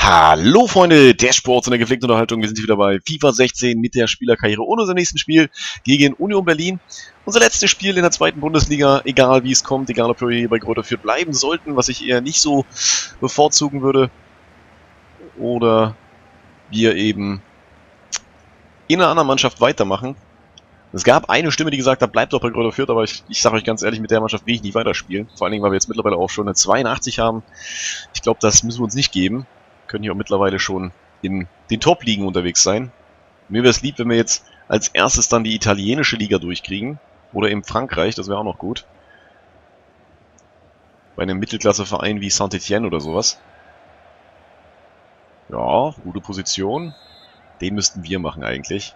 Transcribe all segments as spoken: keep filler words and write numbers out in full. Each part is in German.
Hallo Freunde der Sports und der gepflegten Unterhaltung, wir sind hier wieder bei FIFA sechzehn mit der Spielerkarriere und unserem nächsten Spiel gegen Union Berlin. Unser letztes Spiel in der zweiten Bundesliga, egal wie es kommt, egal ob wir hier bei Greuther Fürth bleiben sollten, was ich eher nicht so bevorzugen würde. Oder wir eben in einer anderen Mannschaft weitermachen. Es gab eine Stimme, die gesagt hat, bleibt doch bei Greuther Fürth, aber ich, ich sage euch ganz ehrlich, mit der Mannschaft will ich nicht weiterspielen. Vor allen Dingen, weil wir jetzt mittlerweile auch schon eine zweiundachtzig haben. Ich glaube, das müssen wir uns nicht geben. Können hier auch mittlerweile schon in den Top-Ligen unterwegs sein. Mir wäre es lieb, wenn wir jetzt als erstes dann die italienische Liga durchkriegen. Oder eben Frankreich, das wäre auch noch gut. Bei einem Mittelklasse-Verein wie Saint-Étienne oder sowas. Ja, gute Position. Den müssten wir machen eigentlich.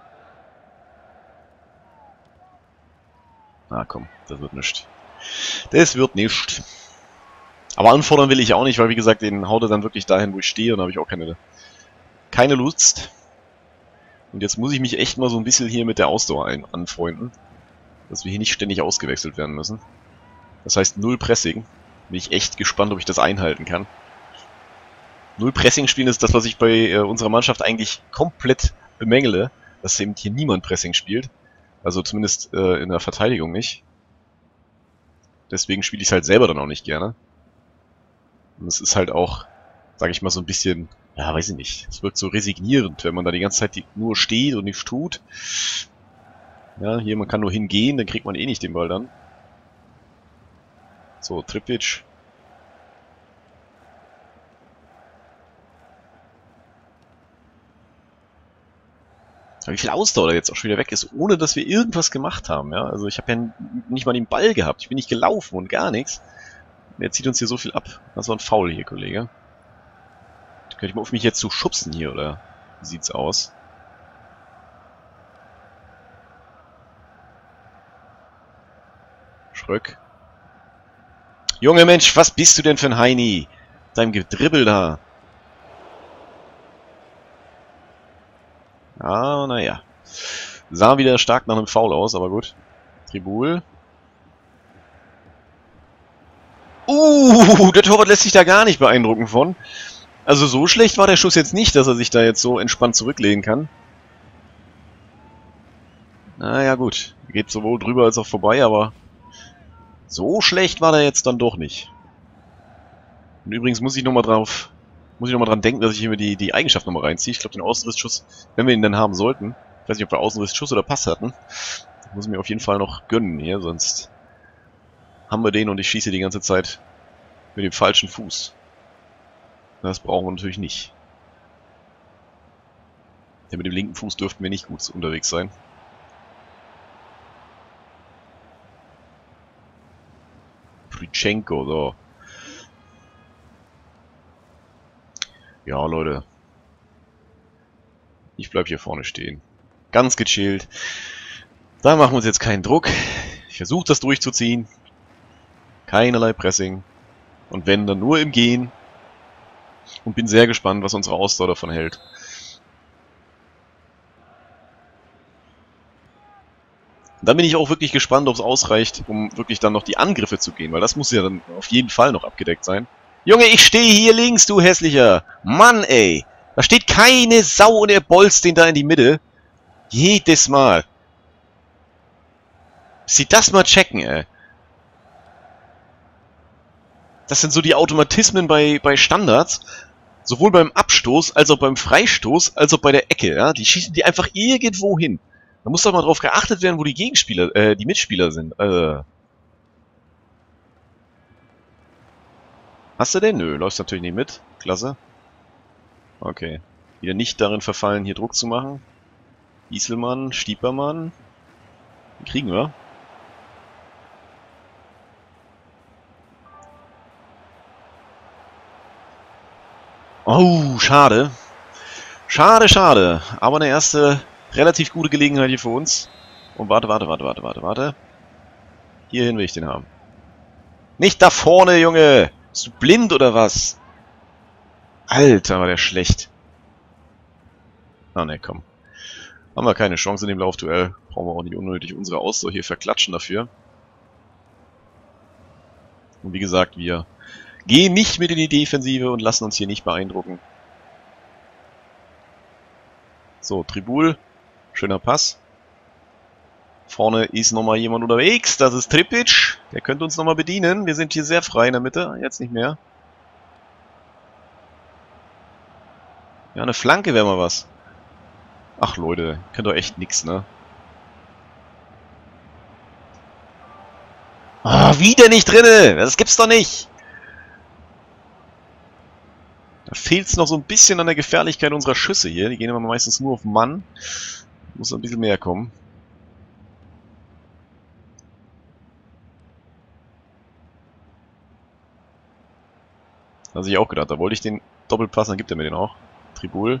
Na komm, das wird nichts. Das wird nichts. Aber anfordern will ich auch nicht, weil wie gesagt, den haut er dann wirklich dahin, wo ich stehe, und da habe ich auch keine, keine Lust. Und jetzt muss ich mich echt mal so ein bisschen hier mit der Ausdauer ein, anfreunden, dass wir hier nicht ständig ausgewechselt werden müssen. Das heißt null Pressing. Bin ich echt gespannt, ob ich das einhalten kann. Null Pressing spielen ist das, was ich bei äh, unserer Mannschaft eigentlich komplett bemängele, dass eben hier niemand Pressing spielt. Also zumindest äh, in der Verteidigung nicht. Deswegen spiele ich es halt selber dann auch nicht gerne. Und es ist halt auch, sage ich mal, so ein bisschen, ja, weiß ich nicht, es wirkt so resignierend, wenn man da die ganze Zeit nur steht und nichts tut. Ja, hier, man kann nur hingehen, dann kriegt man eh nicht den Ball dann. So, Trippic. Aber wie viel Ausdauer da jetzt auch schon wieder weg ist, ohne dass wir irgendwas gemacht haben, ja. Also ich habe ja nicht mal den Ball gehabt, ich bin nicht gelaufen und gar nichts. Der zieht uns hier so viel ab. Das war ein Foul hier, Kollege. Könnte ich mal auf mich jetzt zu schubsen hier, oder wie sieht's aus? Schröck. Junge Mensch, was bist du denn für ein Heini? Deinem Gedribbel da. Ah, naja. Sah wieder stark nach einem Foul aus, aber gut. Tribul. Uh, der Torwart lässt sich da gar nicht beeindrucken von. Also so schlecht war der Schuss jetzt nicht, dass er sich da jetzt so entspannt zurücklehnen kann. Naja gut, geht sowohl drüber als auch vorbei, aber so schlecht war der jetzt dann doch nicht. Und übrigens muss ich nochmal drauf, muss ich noch mal dran denken, dass ich hier die, die Eigenschaft nochmal reinziehe. Ich glaube den Außenrissschuss, wenn wir ihn dann haben sollten. Ich weiß nicht, ob wir Außenrissschuss oder Pass hatten. Das muss ich mir auf jeden Fall noch gönnen hier, sonst haben wir den und ich schieße die ganze Zeit mit dem falschen Fuß. Das brauchen wir natürlich nicht. Denn mit dem linken Fuß dürften wir nicht gut unterwegs sein. Pritschenko, so. Ja, Leute. Ich bleib hier vorne stehen. Ganz gechillt. Da machen wir uns jetzt keinen Druck. Ich versuche das durchzuziehen. Keinerlei Pressing. Und wenn, dann nur im Gehen. Und bin sehr gespannt, was unsere Ausdauer davon hält. Dann bin ich auch wirklich gespannt, ob es ausreicht, um wirklich dann noch die Angriffe zu gehen. Weil das muss ja dann auf jeden Fall noch abgedeckt sein. Junge, ich stehe hier links, du hässlicher. Mann, ey. Da steht keine Sau und er bolzt den da in die Mitte. Jedes Mal. Sie das mal checken, ey. Das sind so die Automatismen bei, bei Standards. Sowohl beim Abstoß, als auch beim Freistoß, als auch bei der Ecke, ja. Die schießen die einfach irgendwo hin. Da muss doch mal drauf geachtet werden, wo die Gegenspieler, äh, die Mitspieler sind. Äh. Hast du den? Nö, läufst natürlich nicht mit. Klasse. Okay. Wieder nicht darin verfallen, hier Druck zu machen. Gieselmann, Stiepermann. Den kriegen wir. Oh, schade. Schade, schade. Aber eine erste relativ gute Gelegenheit hier für uns. Und warte, warte, warte, warte, warte, warte. Hierhin will ich den haben. Nicht da vorne, Junge! Bist du blind oder was? Alter, war der schlecht. Ah, ne, komm. Haben wir keine Chance in dem Laufduell. Brauchen wir auch nicht unnötig unsere Ausdauer hier verklatschen dafür. Und wie gesagt, wir Gehen nicht mit in die Defensive und lassen uns hier nicht beeindrucken. So, Tribul. Schöner Pass. Vorne ist nochmal jemand unterwegs. Das ist Tripic. Der könnte uns nochmal bedienen. Wir sind hier sehr frei in der Mitte. Jetzt nicht mehr. Ja, eine Flanke wäre mal was. Ach Leute, könnt doch echt nix, ne? Ah, oh, wieder nicht drinne! Das gibt's doch nicht! Da fehlt's noch so ein bisschen an der Gefährlichkeit unserer Schüsse hier. Die gehen immer meistens nur auf Mann. Muss ein bisschen mehr kommen. Also ich auch gedacht, da wollte ich den Doppelpass, dann gibt er mir den auch. Tribul.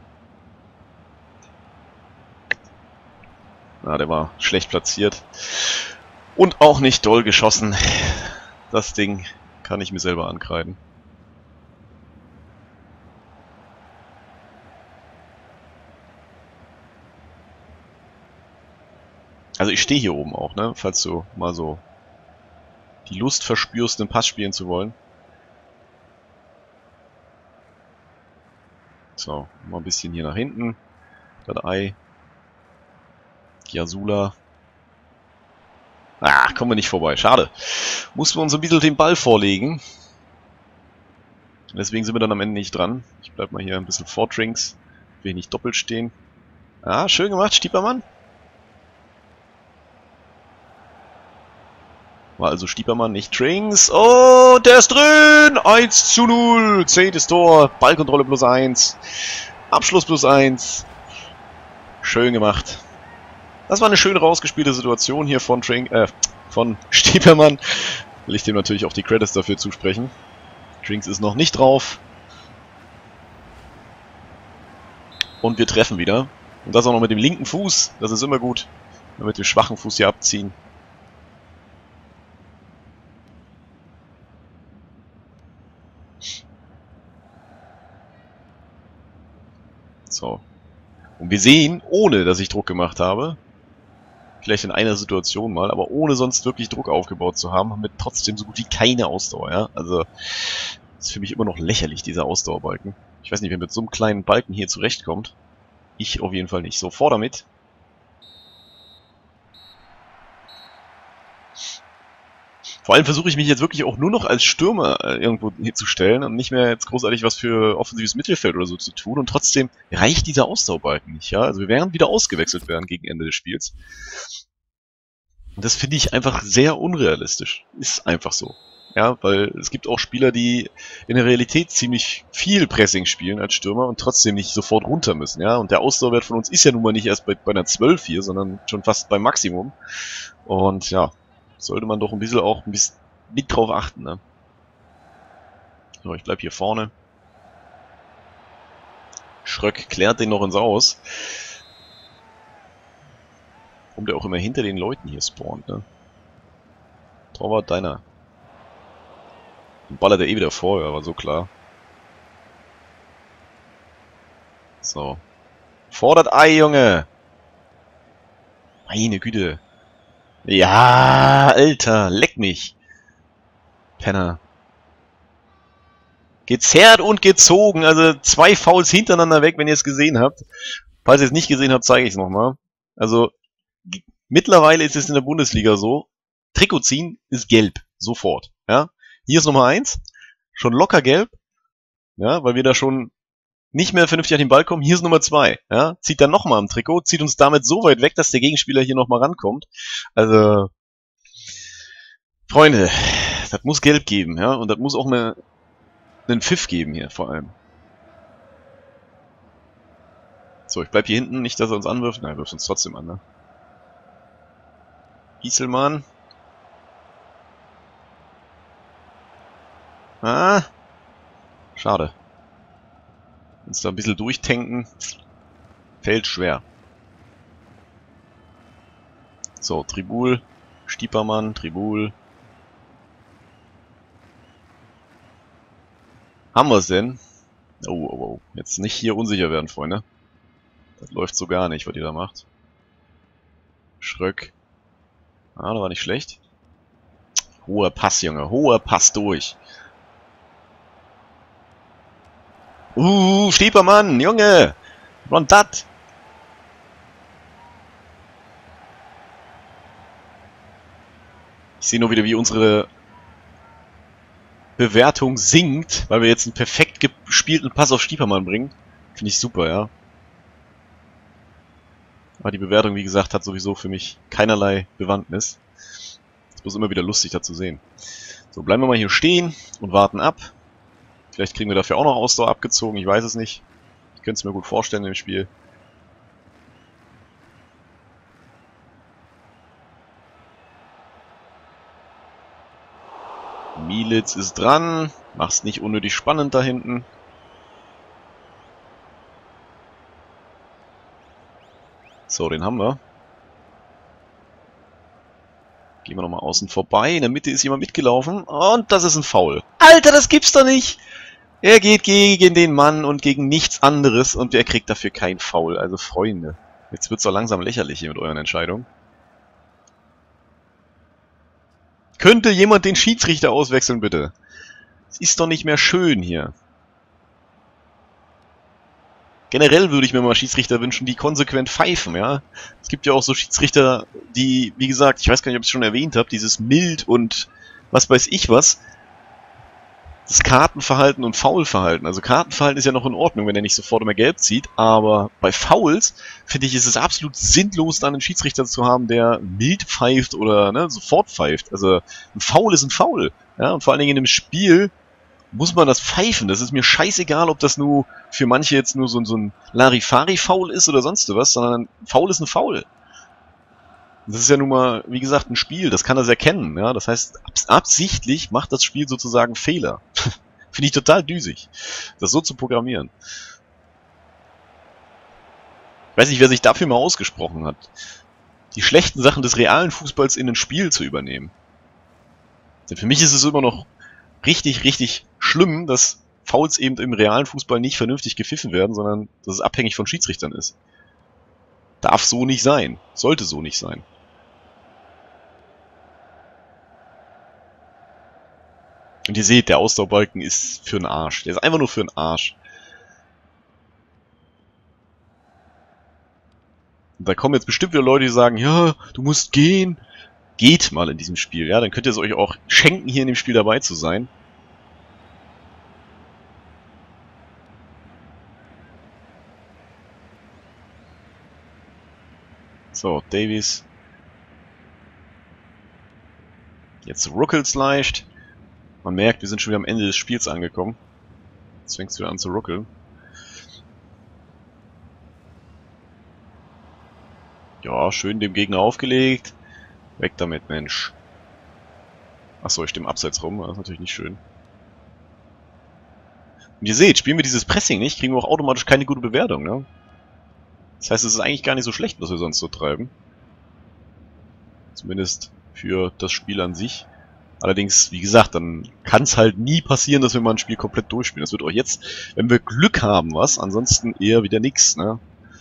Na, der war schlecht platziert. Und auch nicht doll geschossen. Das Ding kann ich mir selber ankreiden. Also ich stehe hier oben auch, ne? Falls du mal so die Lust verspürst, einen Pass spielen zu wollen. So, mal ein bisschen hier nach hinten. Das Ei. Yasula. Ah, kommen wir nicht vorbei. Schade. Mussten wir uns ein bisschen den Ball vorlegen. Deswegen sind wir dann am Ende nicht dran. Ich bleib mal hier ein bisschen vor Trinks. Will nicht doppelt stehen. Ah, schön gemacht, Stiepermann. War also Stiepermann, nicht Trinks. Oh, der ist drin! eins zu null. Zehntes Tor. Ballkontrolle plus eins. Abschluss plus eins. Schön gemacht. Das war eine schön rausgespielte Situation hier von Trink, äh, von Stiepermann. Will ich dem natürlich auch die Credits dafür zusprechen. Trinks ist noch nicht drauf. Und wir treffen wieder. Und das auch noch mit dem linken Fuß. Das ist immer gut. Wenn wir mit dem schwachen Fuß hier abziehen. So. Und wir sehen, ohne dass ich Druck gemacht habe, vielleicht in einer Situation mal, aber ohne sonst wirklich Druck aufgebaut zu haben, haben wir trotzdem so gut wie keine Ausdauer, ja. Also, das ist für mich immer noch lächerlich, dieser Ausdauerbalken. Ich weiß nicht, wer mit so einem kleinen Balken hier zurechtkommt. Ich auf jeden Fall nicht. So, vor damit. Vor allem versuche ich mich jetzt wirklich auch nur noch als Stürmer äh, irgendwo hinzustellen und nicht mehr jetzt großartig was für offensives Mittelfeld oder so zu tun. Und trotzdem reicht dieser Ausdauerbalken nicht, ja. Also wir werden wieder ausgewechselt werden gegen Ende des Spiels. Und das finde ich einfach sehr unrealistisch. Ist einfach so. Ja, weil es gibt auch Spieler, die in der Realität ziemlich viel Pressing spielen als Stürmer und trotzdem nicht sofort runter müssen, ja. Und der Ausdauerwert von uns ist ja nun mal nicht erst bei, bei einer zwölf hier, sondern schon fast beim Maximum. Und ja, sollte man doch ein bisschen auch ein bisschen mit drauf achten, ne? So, ich bleib hier vorne. Schröck klärt den noch ins Aus. Warum der auch immer hinter den Leuten hier spawnt, ne? Torwart deiner. Dann ballert er eh wieder vor, ja, war so klar. So. Fordert Ei, Junge! Meine Güte. Ja, Alter, leck mich. Penner. Gezerrt und gezogen, also zwei Fouls hintereinander weg, wenn ihr es gesehen habt. Falls ihr es nicht gesehen habt, zeige ich es nochmal. Also, mittlerweile ist es in der Bundesliga so, Trikot ziehen ist gelb, sofort. Ja, hier ist Nummer eins, schon locker gelb, ja, weil wir da schon nicht mehr vernünftig an den Ball kommen. Hier ist Nummer zwei, ja, zieht dann nochmal am Trikot, zieht uns damit so weit weg, dass der Gegenspieler hier nochmal rankommt. Also, Freunde, das muss gelb geben, ja, und das muss auch eine, einen Pfiff geben hier, vor allem. So, ich bleib hier hinten, nicht, dass er uns anwirft. Nein, er wirft uns trotzdem an, ne? Gieselmann. Ah. Schade. Uns da ein bisschen durchtanken. Fällt schwer. So, Tribul. Stiepermann, Tribul. Haben wir es denn? Oh, oh, oh. Jetzt nicht hier unsicher werden, Freunde. Das läuft so gar nicht, was ihr da macht. Schröck. Ah, das war nicht schlecht. Hoher Pass, Junge. Hoher Pass durch. Uh, Stiepermann, Junge! Run dat! Ich sehe nur wieder, wie unsere Bewertung sinkt, weil wir jetzt einen perfekt gespielten Pass auf Stiepermann bringen. Finde ich super, ja. Aber die Bewertung, wie gesagt, hat sowieso für mich keinerlei Bewandtnis. Es ist immer wieder lustig, da zu sehen. So, bleiben wir mal hier stehen und warten ab. Vielleicht kriegen wir dafür auch noch Ausdauer abgezogen, ich weiß es nicht. Ich könnte es mir gut vorstellen im Spiel. Mielitz ist dran. Mach's nicht unnötig spannend da hinten. So, den haben wir. Gehen wir nochmal außen vorbei. In der Mitte ist jemand mitgelaufen. Und das ist ein Foul. Alter, das gibt's doch nicht! Er geht gegen den Mann und gegen nichts anderes. Und er kriegt dafür kein Foul. Also Freunde, jetzt wird's doch langsam lächerlich hier mit euren Entscheidungen. Könnte jemand den Schiedsrichter auswechseln, bitte? Es ist doch nicht mehr schön hier. Generell würde ich mir mal Schiedsrichter wünschen, die konsequent pfeifen, ja. Es gibt ja auch so Schiedsrichter, die, wie gesagt, ich weiß gar nicht, ob ich es schon erwähnt habe, dieses mild und was weiß ich was. Das Kartenverhalten und Foulverhalten. Also Kartenverhalten ist ja noch in Ordnung, wenn er nicht sofort immer gelb zieht, aber bei Fouls, finde ich, ist es absolut sinnlos, dann einen Schiedsrichter zu haben, der mild pfeift oder ne, sofort pfeift. Also ein Foul ist ein Foul. Ja, und vor allen Dingen in einem Spiel muss man das pfeifen. Das ist mir scheißegal, ob das nur für manche jetzt nur so, so ein Larifari-Foul ist oder sonst was, sondern ein Foul ist ein Foul. Das ist ja nun mal, wie gesagt, ein Spiel, das kann er sehr kennen, ja. Das heißt, abs absichtlich macht das Spiel sozusagen Fehler. Finde ich total düsig, das so zu programmieren. Ich weiß nicht, wer sich dafür mal ausgesprochen hat, die schlechten Sachen des realen Fußballs in ein Spiel zu übernehmen. Denn für mich ist es immer noch richtig, richtig schlimm, dass Fouls eben im realen Fußball nicht vernünftig gepfiffen werden, sondern dass es abhängig von Schiedsrichtern ist. Darf so nicht sein. Sollte so nicht sein. Und ihr seht, der Ausdauerbalken ist für einen Arsch. Der ist einfach nur für einen Arsch. Und da kommen jetzt bestimmt wieder Leute, die sagen, ja, du musst gehen. Geht mal in diesem Spiel, ja, dann könnt ihr es euch auch schenken, hier in dem Spiel dabei zu sein. So, Davies. Jetzt ruckelt's leicht. Man merkt, wir sind schon wieder am Ende des Spiels angekommen. Jetzt fängt es wieder an zu ruckeln. Ja, schön dem Gegner aufgelegt. Weg damit, Mensch. Achso, ich stimme abseits rum, das ist natürlich nicht schön. Und ihr seht, spielen wir dieses Pressing nicht, kriegen wir auch automatisch keine gute Bewertung, ne? Das heißt, es ist eigentlich gar nicht so schlecht, was wir sonst so treiben. Zumindest für das Spiel an sich. Allerdings, wie gesagt, dann kann es halt nie passieren, dass wir mal ein Spiel komplett durchspielen. Das wird auch jetzt, wenn wir Glück haben, was, ansonsten eher wieder nix, ne?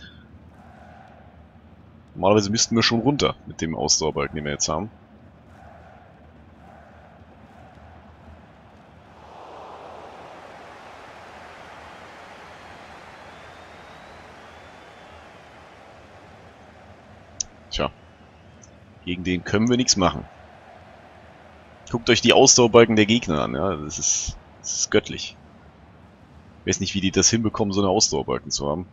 Normalerweise müssten wir schon runter mit dem Ausdauerbalken, den wir jetzt haben. Tja. Gegen den können wir nichts machen. Guckt euch die Ausdauerbalken der Gegner an, ja. Das ist, das ist göttlich. Ich weiß nicht, wie die das hinbekommen, so eine Ausdauerbalken zu haben.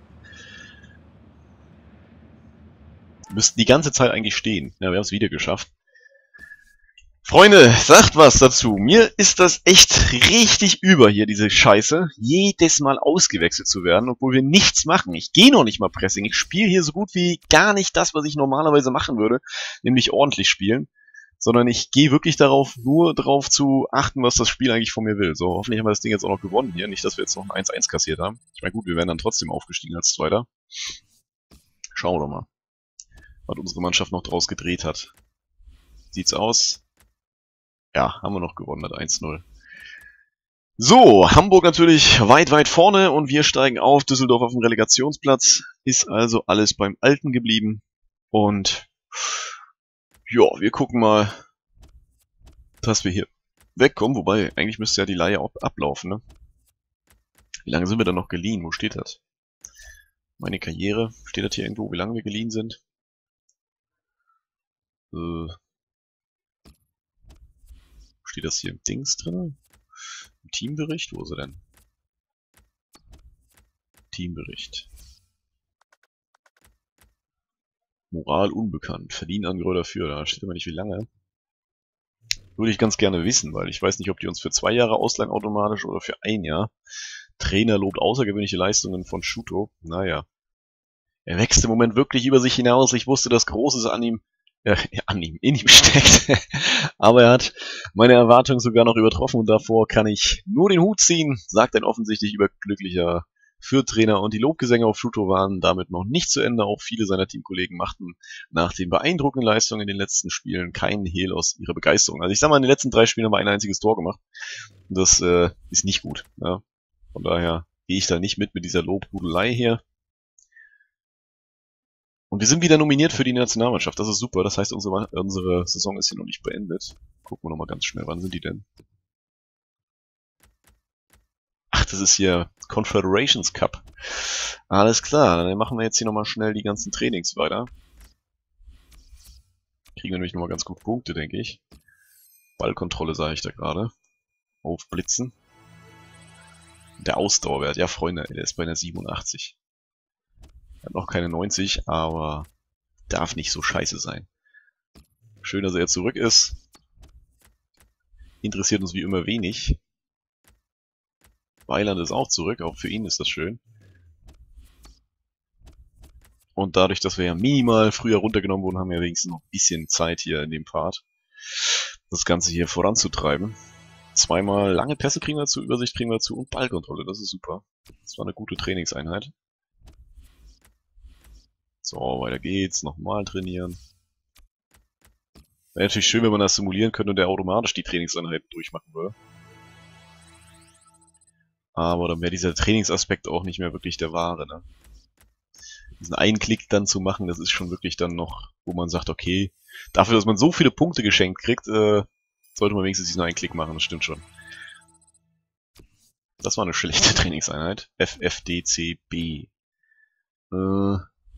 Müssten die ganze Zeit eigentlich stehen. Ja, wir haben es wieder geschafft. Freunde, sagt was dazu. Mir ist das echt richtig über hier, diese Scheiße. Jedes Mal ausgewechselt zu werden, obwohl wir nichts machen. Ich gehe noch nicht mal Pressing. Ich spiele hier so gut wie gar nicht das, was ich normalerweise machen würde. Nämlich ordentlich spielen. Sondern ich gehe wirklich darauf, nur darauf zu achten, was das Spiel eigentlich von mir will. So, hoffentlich haben wir das Ding jetzt auch noch gewonnen hier. Nicht, dass wir jetzt noch ein eins eins kassiert haben. Ich meine, gut, wir wären dann trotzdem aufgestiegen als Zweiter. Schauen wir doch mal, was unsere Mannschaft noch draus gedreht hat. Sieht's aus? Ja, haben wir noch gewonnen mit eins null. So, Hamburg natürlich weit, weit vorne und wir steigen auf. Düsseldorf auf dem Relegationsplatz. Ist also alles beim Alten geblieben. Und ja, wir gucken mal, dass wir hier wegkommen. Wobei, eigentlich müsste ja die Leihe auch ablaufen, ne? Wie lange sind wir dann noch geliehen? Wo steht das? Meine Karriere. Steht das hier irgendwo, wie lange wir geliehen sind? Äh, steht das hier im Dings drin? Im Teambericht? Wo ist er denn? Teambericht. Moral unbekannt. Verdienen Angehör dafür. Da steht aber nicht wie lange. Würde ich ganz gerne wissen, weil ich weiß nicht, ob die uns für zwei Jahre ausleihen automatisch oder für ein Jahr. Trainer lobt außergewöhnliche Leistungen von Shuto. Naja. Er wächst im Moment wirklich über sich hinaus. Ich wusste, dass Großes an ihm, äh, an ihm, in ihm steckt. Aber er hat meine Erwartungen sogar noch übertroffen und davor kann ich nur den Hut ziehen, sagt ein offensichtlich überglücklicher Fürth-Trainer. Und die Lobgesänge auf Shuto waren damit noch nicht zu Ende. Auch viele seiner Teamkollegen machten nach den beeindruckenden Leistungen in den letzten Spielen keinen Hehl aus ihrer Begeisterung. Also ich sag mal, in den letzten drei Spielen haben wir ein einziges Tor gemacht. Und das äh, ist nicht gut. Ja. Von daher gehe ich da nicht mit mit dieser Lobhudelei hier. Und wir sind wieder nominiert für die Nationalmannschaft. Das ist super. Das heißt, unsere, unsere Saison ist hier noch nicht beendet. Gucken wir nochmal ganz schnell. Wann sind die denn? Ach, das ist hier Confederations Cup. Alles klar. Dann machen wir jetzt hier nochmal schnell die ganzen Trainings weiter. Kriegen wir nämlich nochmal ganz gut Punkte, denke ich. Ballkontrolle sage ich da gerade. Aufblitzen. Der Ausdauerwert. Ja, Freunde, der ist bei einer siebenundachtzig. Hat noch keine neunzig, aber darf nicht so scheiße sein. Schön, dass er jetzt zurück ist. Interessiert uns wie immer wenig. Weiland ist auch zurück, auch für ihn ist das schön. Und dadurch, dass wir ja minimal früher runtergenommen wurden, haben wir wenigstens noch ein bisschen Zeit hier in dem Part, das Ganze hier voranzutreiben. Zweimal lange Pässe kriegen wir dazu, Übersicht kriegen wir dazu und Ballkontrolle, das ist super. Das war eine gute Trainingseinheit. So, weiter geht's. Nochmal trainieren. Wäre natürlich schön, wenn man das simulieren könnte und der automatisch die Trainingseinheiten durchmachen würde. Aber dann wäre dieser Trainingsaspekt auch nicht mehr wirklich der wahre, ne? Diesen einen Klick dann zu machen, das ist schon wirklich dann noch, wo man sagt, okay, dafür, dass man so viele Punkte geschenkt kriegt, äh, sollte man wenigstens diesen einen Klick machen, das stimmt schon. Das war eine schlechte Trainingseinheit. F F D C B. Äh...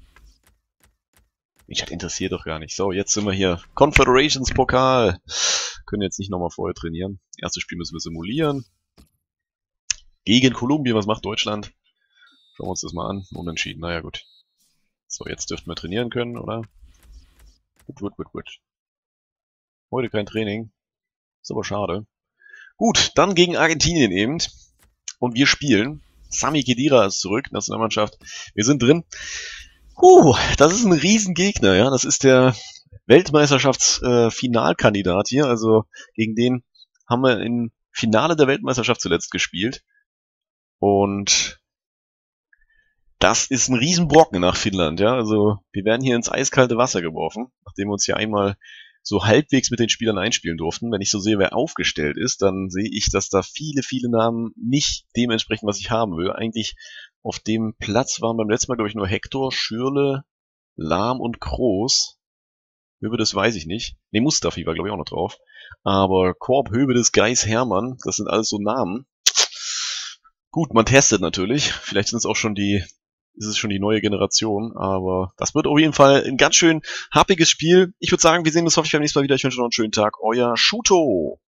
Mich hat interessiert doch gar nicht. So, jetzt sind wir hier. Confederations Pokal. Können jetzt nicht nochmal vorher trainieren. Erstes Spiel müssen wir simulieren. Gegen Kolumbien. Was macht Deutschland? Schauen wir uns das mal an. Unentschieden. Naja, gut. So, jetzt dürften wir trainieren können, oder? Gut, gut, gut, gut. Heute kein Training. Ist aber schade. Gut, dann gegen Argentinien eben. Und wir spielen. Sami Khedira ist zurück. Nationalmannschaft. Wir sind drin. Huh, das ist ein Riesengegner, ja. Das ist der Weltmeisterschaftsfinalkandidat äh, hier. Also gegen den haben wir im Finale der Weltmeisterschaft zuletzt gespielt. Und das ist ein Riesenbrocken nach Finnland, ja. Also wir werden hier ins eiskalte Wasser geworfen, nachdem wir uns hier einmal so halbwegs mit den Spielern einspielen durften. Wenn ich so sehe, wer aufgestellt ist, dann sehe ich, dass da viele, viele Namen nicht dementsprechend, was ich haben will. Eigentlich auf dem Platz waren beim letzten Mal, glaube ich, nur Hector, Schürle, Lahm und Kroos. Hövedes weiß ich nicht. Ne, Mustafi war, glaube ich, auch noch drauf. Aber Korb, Hövedes, Geis, Hermann, das sind alles so Namen. Gut, man testet natürlich. Vielleicht sind es auch schon die, ist es schon die neue Generation. Aber das wird auf jeden Fall ein ganz schön happiges Spiel. Ich würde sagen, wir sehen uns hoffentlich beim nächsten Mal wieder. Ich wünsche noch einen schönen Tag. Euer Shuto.